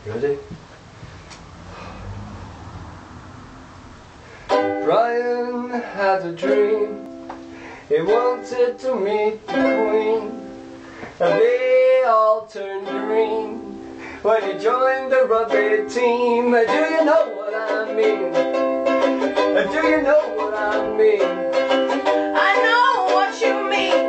Ready? Brian had a dream. He wanted to meet the Queen, and they all turned green when he joined the rugby team. Do you know what I mean? Do you know what I mean? I know what you mean.